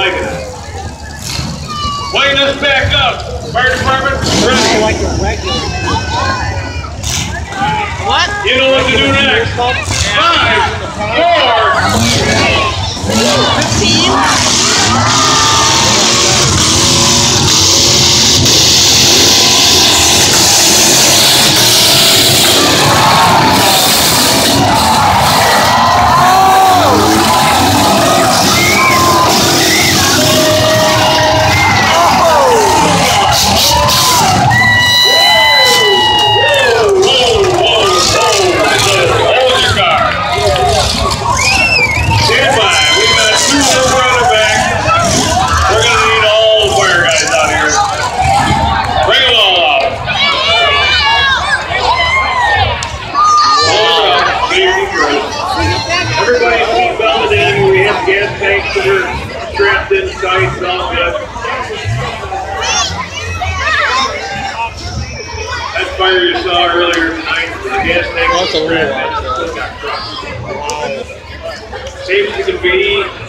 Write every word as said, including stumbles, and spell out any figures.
liking it. Lighten us back up. Fire department, ready. Like a regular. What? You know what to do next. Five, four, fifteen. Everybody's seat belted in. We have gas tanks that are strapped in tight. It's all good. That fire you saw earlier tonight, the gas tank was strapped in. Safe as it can be.